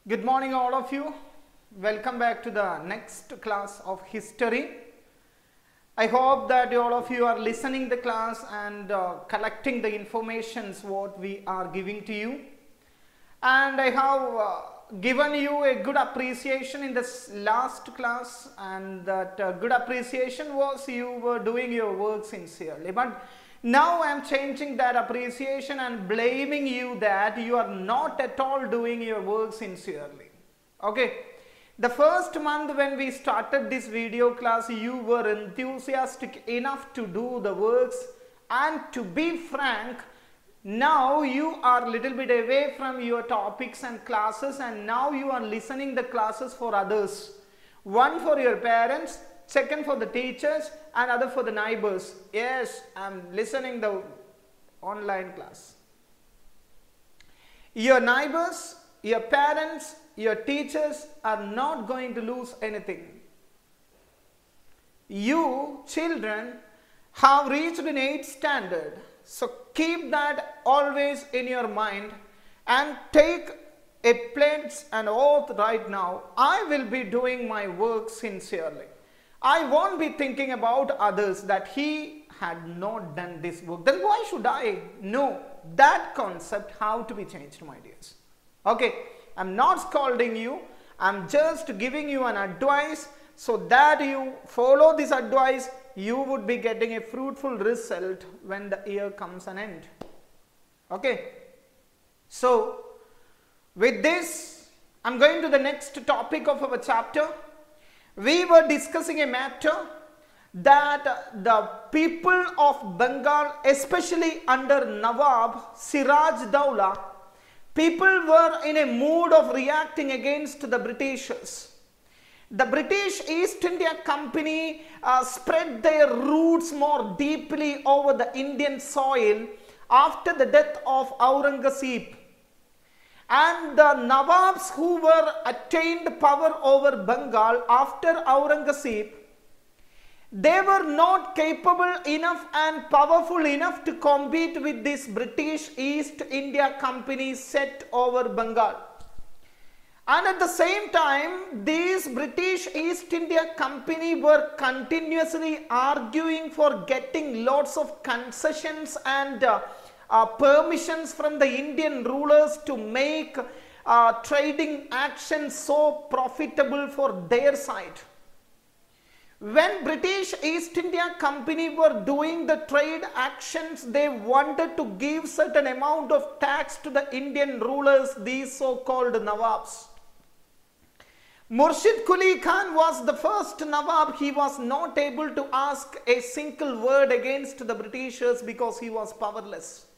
Good morning all of you. Welcome back to the next class of history. I hope that all of you are listening the class and collecting the informations what we are giving to you. And I have given you a good appreciation in this last class, and that good appreciation was you were doing your work sincerely. But now I am changing that appreciation and blaming you that you are not at all doing your work sincerely. Okay. The first month when we started this video class, you were enthusiastic enough to do the works, and to be frank, now you are a little bit away from your topics and classes, and now you are listening the classes for others. One for your parents, second for the teachers, and other for the neighbors. Yes, I am listening the online class. Your neighbors, your parents, your teachers are not going to lose anything. You children have reached an 8th standard. So keep that always in your mind and take a pledge and oath right now. I will be doing my work sincerely. I won't be thinking about others that he had not done this work. Then why should I? No, that concept have to be changed, my dears. Okay, I'm not scolding you. I'm just giving you an advice so that you follow this advice. You would be getting a fruitful result when the year comes an end. Okay. So, with this, I'm going to the next topic of our chapter. We were discussing a matter that the people of Bengal, especially under Nawab Siraj Dowlah, people were in a mood of reacting against the Britishers. The British East India Company spread their roots more deeply over the Indian soil after the death of Aurangzeb. And the Nawabs who were attained power over Bengal after Aurangzeb, they were not capable enough and powerful enough to compete with this British East India Company set over Bengal. And at the same time, these British East India Company were continuously arguing for getting lots of concessions and permissions from the Indian rulers to make trading action so profitable for their side. When British East India Company were doing the trade actions, they wanted to give certain amount of tax to the Indian rulers, these so-called Nawabs. Murshid Quli Khan was the first Nawab. He was not able to ask a single word against the Britishers because he was powerless.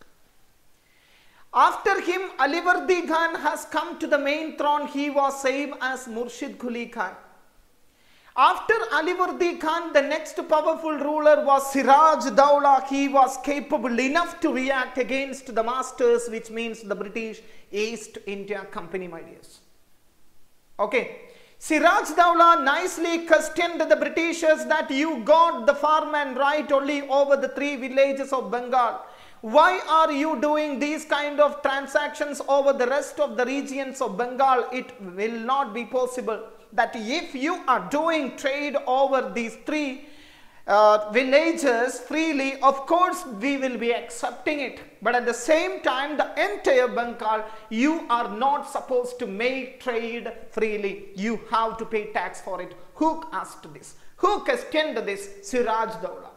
After him, Alivardi Khan has come to the main throne. He was same as Murshid Quli Khan. After Alivardi Khan, the next powerful ruler was Siraj Dowlah. He was capable enough to react against the masters, which means the British East India Company, my dears. Okay. Siraj Dowlah nicely questioned the Britishers that you got the farmland right only over the 3 villages of Bengal. Why are you doing these kind of transactions over the rest of the regions of Bengal? It will not be possible. That if you are doing trade over these 3 villages freely, of course we will be accepting it. But at the same time, the entire Bengal, you are not supposed to make trade freely. You have to pay tax for it. Who asked this? Who questioned this? Siraj Dowlah.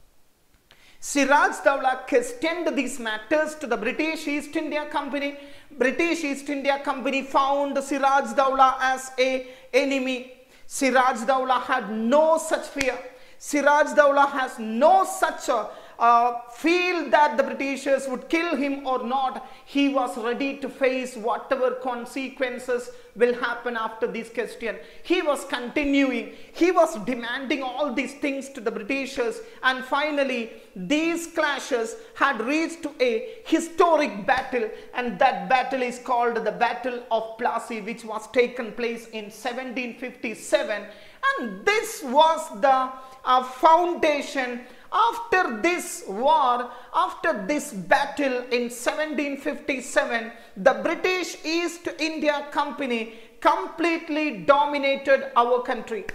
Siraj Dowlah questioned these matters to the British East India Company. British East India Company found Siraj Dowlah as an enemy. Siraj Dowlah had no such fear. Siraj Dowlah has no such feel that the Britishers would kill him or not. He was ready to face whatever consequences will happen after this question. He was continuing. He was demanding all these things to the Britishers, and finally these clashes had reached to a historic battle, and that battle is called the Battle of Plassey, which was taken place in 1757, and this was the foundation After this war, after this battle in 1757, the British East India Company completely dominated our country.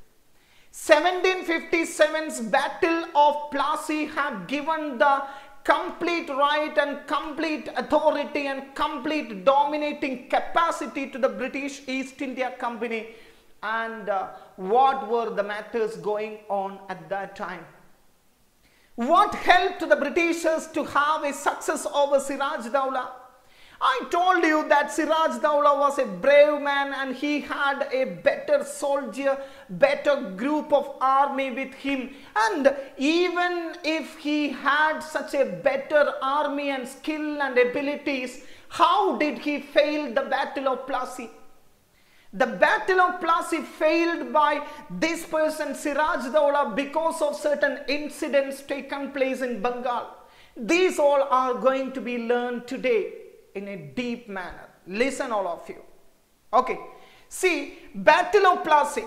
1757's Battle of Plassey had given the complete right and complete authority and complete dominating capacity to the British East India Company. And what were the matters going on at that time? What helped the Britishers to have a success over Siraj Dowlah? I told you that Siraj Dowlah was a brave man and he had a better soldier, better group of army with him. And even if he had such a better army and skill and abilities, how did he fail the Battle of Plassey? The Battle of Plassey failed by this person Siraj Dowlah because of certain incidents taken place in Bengal. These all are going to be learned today in a deep manner. Listen all of you. Okay. See, Battle of Plassey.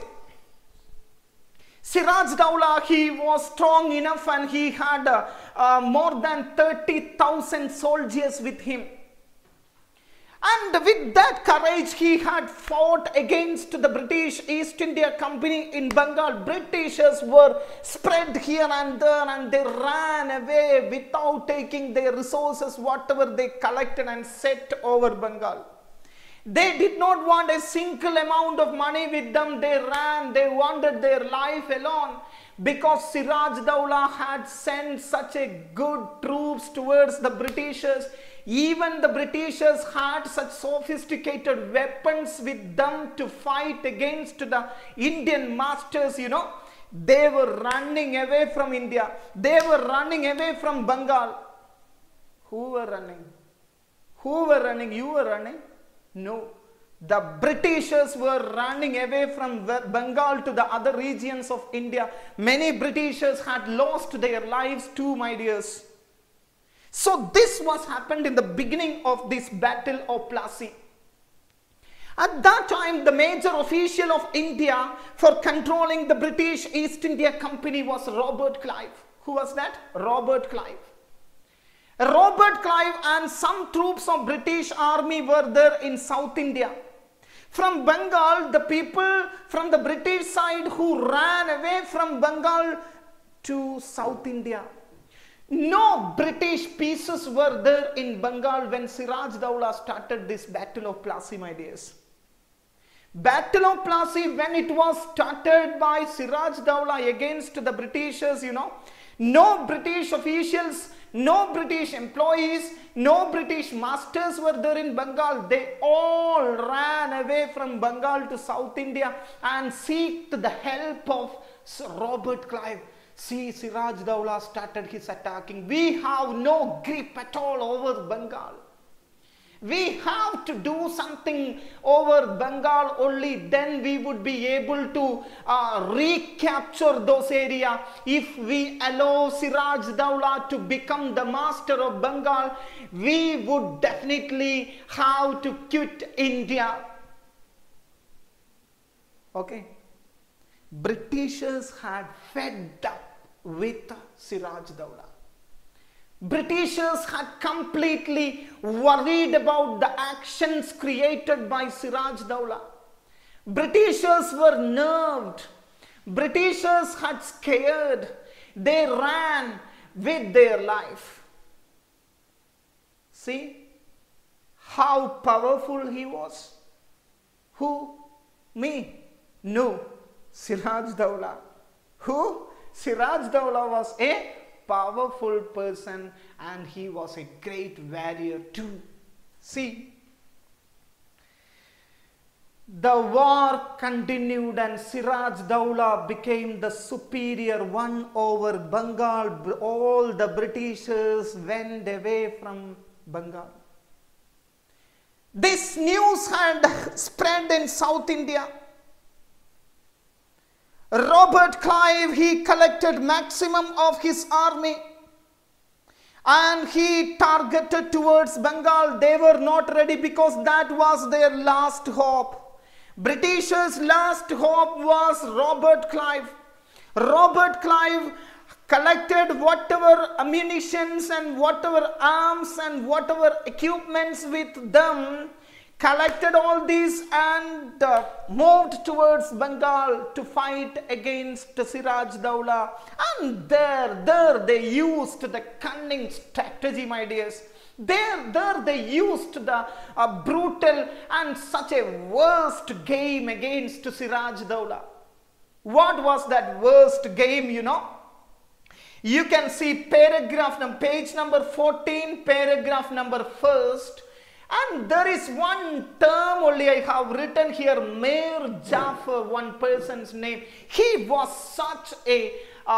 Siraj Dowlah, he was strong enough and he had more than 30,000 soldiers with him. And with that courage, he had fought against the British East India Company in Bengal. Britishers were spread here and there and they ran away without taking their resources, whatever they collected and set over Bengal. They did not want a single amount of money with them. They ran, they wanted their life alone. Because Siraj Dowlah had sent such a good troops towards the Britishers, even the Britishers had such sophisticated weapons with them to fight against the Indian masters, you know. They were running away from India. They were running away from Bengal. Who were running? Who were running? You were running? No. The Britishers were running away from Bengal to the other regions of India. Many Britishers had lost their lives too, my dears. So this was happened in the beginning of this Battle of Plassey. At that time, the major official of India for controlling the British East India Company was Robert Clive. Who was that? Robert Clive. Robert Clive and some troops of British army were there in South India. From Bengal, the people from the British side who ran away from Bengal to South India. No British pieces were there in Bengal when Siraj Dowlah started this Battle of Plassey, my dears. Battle of Plassey, when it was started by Siraj Dowlah against the Britishers, you know, no British officials, no British employees, no British masters were there in Bengal. They all ran away from Bengal to South India and sought the help of Robert Clive. See, Siraj Dowlah started his attacking. We have no grip at all over Bengal. We have to do something over Bengal, only then we would be able to recapture those areas. If we allow Siraj Dowlah to become the master of Bengal, we would definitely have to quit India. Okay. Britishers had fed up with Siraj Dowlah. Britishers had completely worried about the actions created by Siraj Dowlah. Britishers were nerved. Britishers had scared. They ran with their life. See how powerful he was. Who? Me? No. Siraj Dowlah. Who? Siraj Dowlah was a powerful person and he was a great warrior too. See, the war continued and Siraj Dowlah became the superior one over Bengal. All the Britishers went away from Bengal. This news had spread in South India. Robert Clive, he collected maximum of his army and he targeted towards Bengal. They were not ready because that was their last hope. Britishers' last hope was Robert Clive. Robert Clive collected whatever ammunitions and whatever arms and whatever equipments with them, collected all these and moved towards Bengal to fight against Siraj Dowlah. And there they used the cunning strategy, my dears. There they used the brutal and such a worst game against Siraj Dowlah. What was that worst game, you know? You can see page number 14, paragraph number 1. And there is one term only I have written here, Mir Jafar, one person's name. He was such a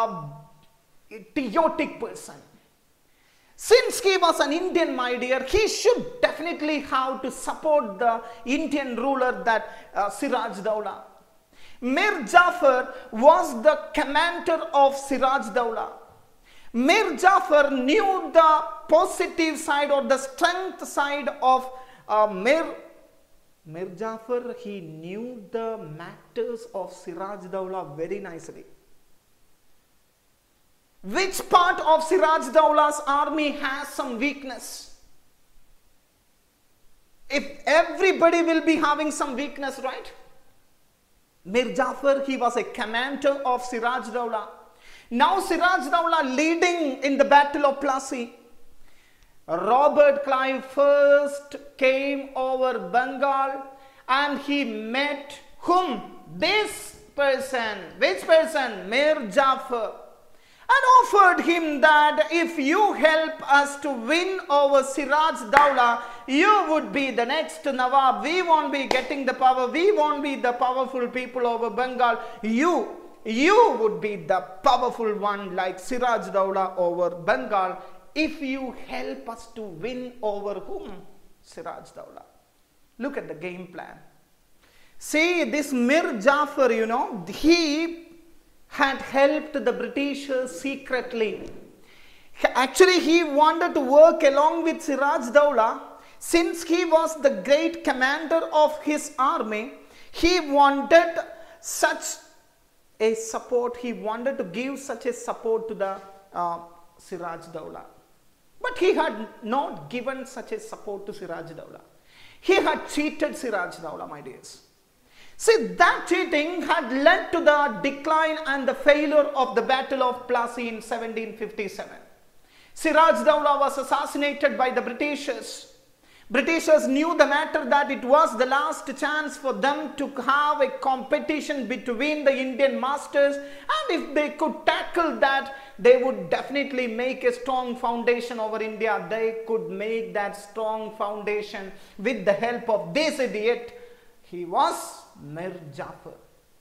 idiotic person. Since he was an Indian, my dear, he should definitely have to support the Indian ruler, that Siraj Dowlah. Mir Jafar was the commander of Siraj Dowlah. Mir Jafar knew the positive side or the strength side of Mir Jafar. He knew the matters of Siraj Dowlah very nicely. Which part of Siraj Dowlah's army has some weakness? If everybody will be having some weakness, right? Mir Jafar, he was a commander of Siraj Dowlah. Now Siraj Dowlah leading in the battle of Plassey. Robert Clive first came over Bengal and he met whom? This person. Which person? Mir Jafar. And offered him that if you help us to win over Siraj Dowlah, you would be the next Nawab. We won't be getting the power. We won't be the powerful people over Bengal. You would be the powerful one like Siraj Dowlah over Bengal if you help us to win over whom? Siraj Dowlah. Look at the game plan. See, this Mir Jafar, you know, he had helped the Britishers secretly. Actually, he wanted to work along with Siraj Dowlah. Since he was the great commander of his army, he wanted such a support. He wanted to give such a support to the Siraj Dowlah. But he had not given such a support to Siraj Dowlah. He had cheated Siraj Dowlah, my dears. See, that cheating had led to the decline and the failure of the Battle of Plassey in 1757. Siraj Dowlah was assassinated by the Britishers. Britishers knew the matter that it was the last chance for them to have a competition between the Indian masters, and if they could tackle that, they would definitely make a strong foundation over India. They could make that strong foundation with the help of this idiot. He was Mir Jafar.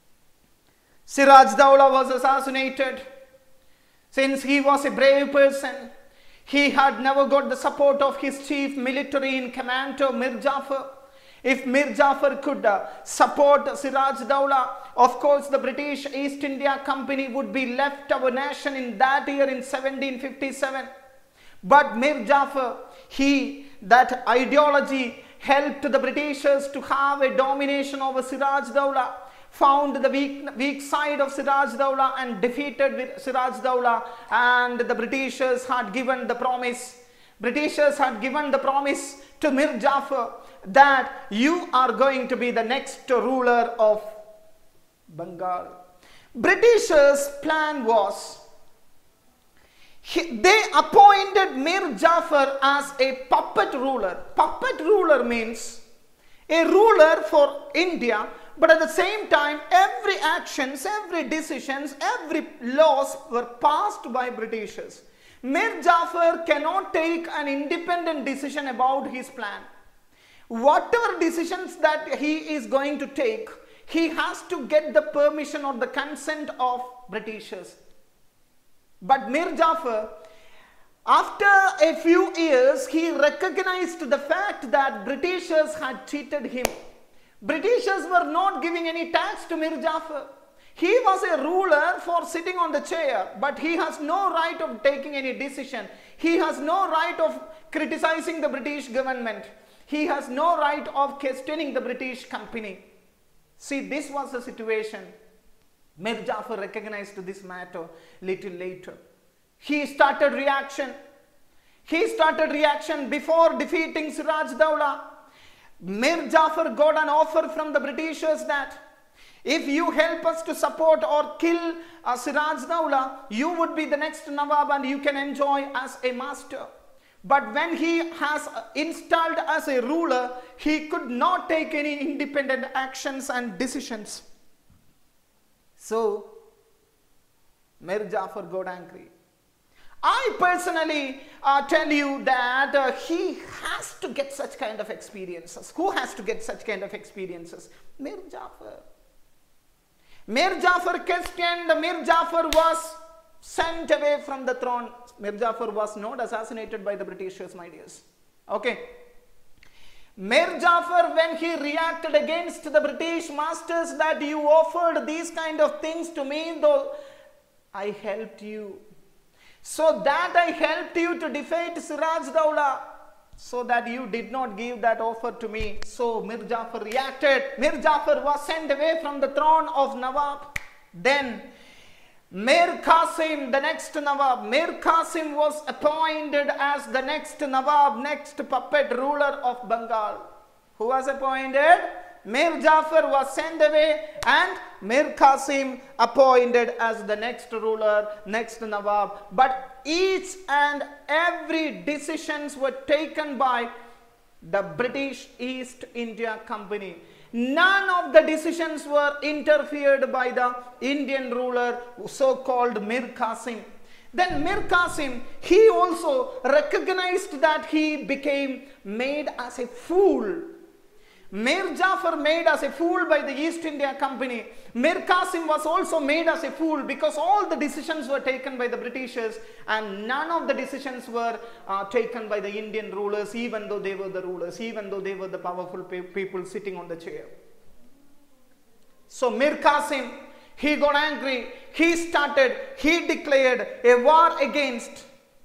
Siraj Dowlah was assassinated. Since he was a brave person, he had never got the support of his chief military in command, Mir Jafar. If Mir Jafar could support Siraj Dowlah, of course the British East India Company would be left our nation in that year in 1757. But Mir Jafar, that ideology helped the Britishers to have a domination over Siraj Dowlah, found the weak side of Siraj Dowlah and defeated with Siraj Dowlah, and the Britishers had given the promise. Britishers had given the promise to Mir Jafar that you are going to be the next ruler of Bengal. Britishers' plan was, they appointed Mir Jafar as a puppet ruler. Puppet ruler means a ruler for India, but at the same time, every actions, every decisions, every laws were passed by Britishers. Mir Jafar cannot take an independent decision about his plan. Whatever decisions that he is going to take, he has to get the permission or the consent of Britishers. But Mir Jafar, after a few years, he recognized the fact that Britishers had cheated him. Britishers were not giving any tax to Mir Jafar. He was a ruler for sitting on the chair, but he has no right of taking any decision. He has no right of criticizing the British government. He has no right of questioning the British company. See, this was the situation. Mir Jafar recognized this matter little later. he started reaction. He started reaction before defeating Siraj Dowla. Mir Jafar got an offer from the Britishers that if you help us to support or kill Siraj Dowla, you would be the next Nawab and you can enjoy as a master. But when he has installed as a ruler, he could not take any independent actions and decisions. So, Mir Jafar got angry. I personally tell you that he has to get such kind of experiences. Who has to get such kind of experiences? Mir Jafar. Mir Jafar questioned, Mir Jafar was sent away from the throne. Mir Jafar was not assassinated by the Britishers, my dears. Okay. Mir Jafar, when he reacted against the British masters that you offered these kind of things to me, though I helped you. So that I helped you to defeat Siraj Dowla, so that you did not give that offer to me. So Mir Jafar reacted. Mir Jafar was sent away from the throne of Nawab. Then Mir Qasim, the next Nawab, Mir Qasim was appointed as the next Nawab, next puppet ruler of Bengal. Who was appointed? Mir Jafar was sent away and Mir Qasim appointed as the next ruler, next Nawab. But each and every decisions were taken by the British East India Company. None of the decisions were interfered by the Indian ruler, so-called Mir Qasim. Then Mir Qasim, he also recognized that he became made as a fool. Mir Jafar made as a fool by the East India Company. Mir Qasim was also made as a fool because all the decisions were taken by the Britishers and none of the decisions were taken by the Indian rulers, even though they were the rulers, even though they were the powerful people sitting on the chair. So Mir Qasim, he got angry. He declared a war against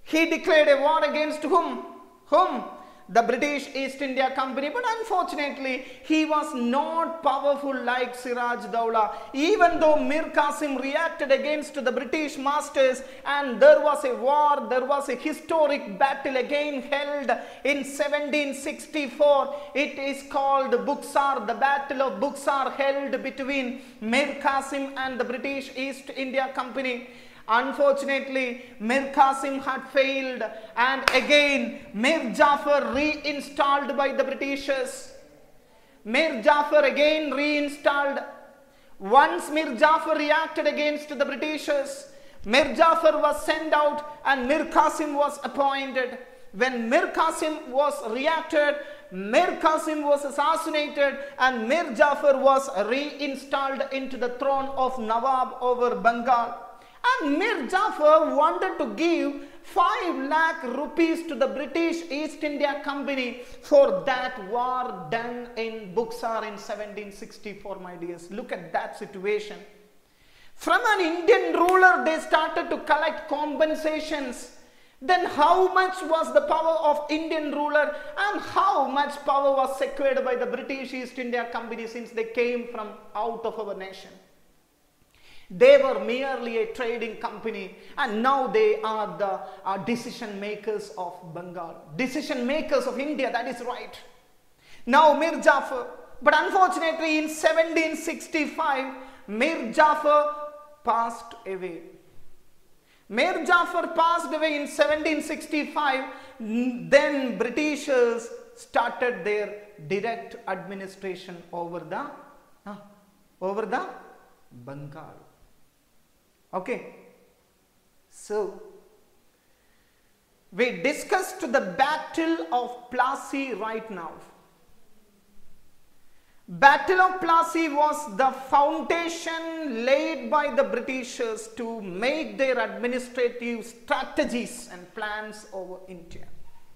whom? The British East India Company. But unfortunately, he was not powerful like Siraj Dowla. Even though Mir Qasim reacted against the British masters and there was a war, there was a historic battle again held in 1764. It is called Buxar, the Battle of Buxar, held between Mir Qasim and the British East India Company. Unfortunately, Mir Qasim had failed and again Mir Jafar reinstalled by the Britishers. Mir Jafar again reinstalled. Once Mir Jafar reacted against the Britishers, Mir Jafar was sent out and Mir Qasim was appointed. When Mir Qasim was reacted, Mir Qasim was assassinated and Mir Jafar was reinstalled into the throne of Nawab over Bengal. And Mir Jafar wanted to give 5 lakh rupees to the British East India Company for that war done in Buxar in 1764, my dears. Look at that situation. From an Indian ruler, they started to collect compensations. Then how much was the power of Indian ruler and how much power was secured by the British East India Company since they came from out of our nation? They were merely a trading company and now they are the decision makers of Bengal. Decision makers of India, that is right. Now Mir Jafar, but unfortunately in 1765, Mir Jafar passed away. Mir Jafar passed away in 1765, then Britishers started their direct administration over the Bengal. Okay, so we discussed the Battle of Plassey right now. Battle of Plassey was the foundation laid by the Britishers to make their administrative strategies and plans over India.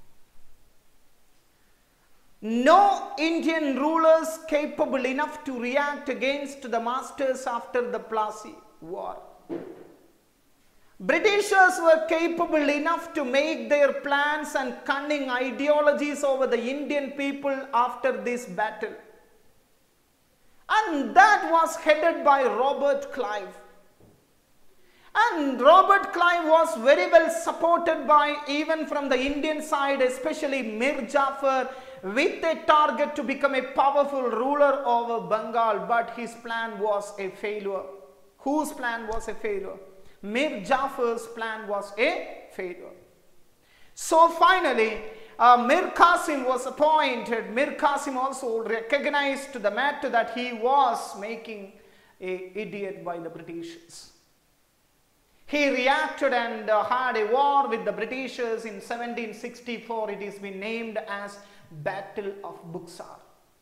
No Indian rulers capable enough to react against the masters after the Plassey war. Britishers were capable enough to make their plans and cunning ideologies over the Indian people after this battle. And that was headed by Robert Clive. And Robert Clive was very well supported by even from the Indian side, especially Mir Jafar, with a target to become a powerful ruler over Bengal, but his plan was a failure. Whose plan was a failure? Mir Jafar's plan was a failure. So finally, Mir Qasim was appointed. Mir Qasim also recognized the matter that he was making an idiot by the Britishers. He reacted and had a war with the Britishers in 1764. It has been named as Battle of Buxar.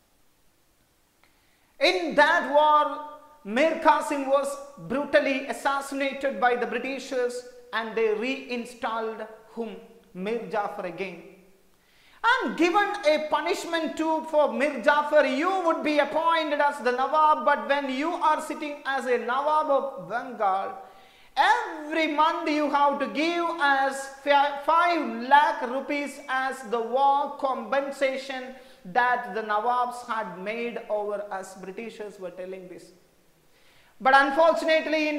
In that war, Mir Qasim was brutally assassinated by the Britishers and they reinstalled whom? Mir Jafar again. And given a punishment too for Mir Jafar, you would be appointed as the Nawab, but when you are sitting as a Nawab of Bengal, every month you have to give as 5 lakh rupees as the war compensation that the Nawabs had made over us. Britishers were telling this. But unfortunately in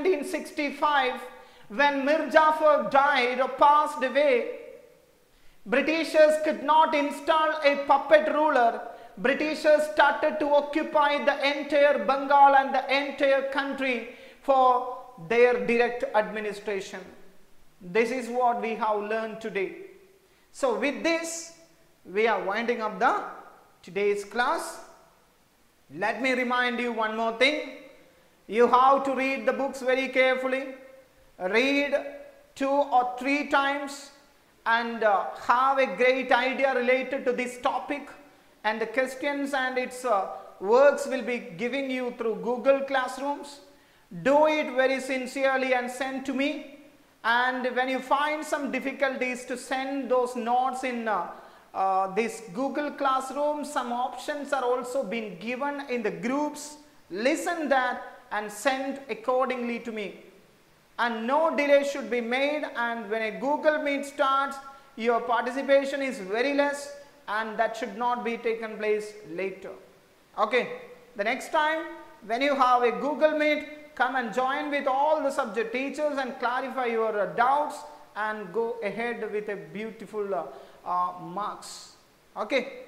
1765, when Mir Jafar died or passed away, Britishers could not install a puppet ruler. Britishers started to occupy the entire Bengal and the entire country for their direct administration. This is what we have learned today. So with this, we are winding up the today's class. Let me remind you one more thing. You have to read the books very carefully. Read 2 or 3 times and have a great idea related to this topic, and the questions and its works will be giving you through Google Classrooms. Do it very sincerely and send to me, and when you find some difficulties to send those notes in this Google Classroom, some options are also being given in the groups. Listen that and send accordingly to me. And no delay should be made, and when a Google Meet starts, your participation is very less and that should not be taken place later. Okay, the next time when you have a Google Meet, come and join with all the subject teachers and clarify your doubts and go ahead with a beautiful marks. Okay,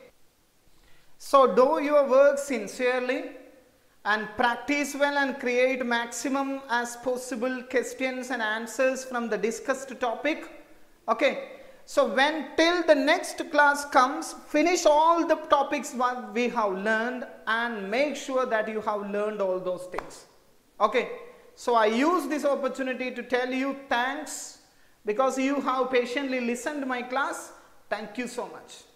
so do your work sincerely and practice well and create maximum as possible questions and answers from the discussed topic. Okay, so when till the next class comes, finish all the topics what we have learned and make sure that you have learned all those things. Okay, so I use this opportunity to tell you thanks because you have patiently listened to my class. Thank you so much.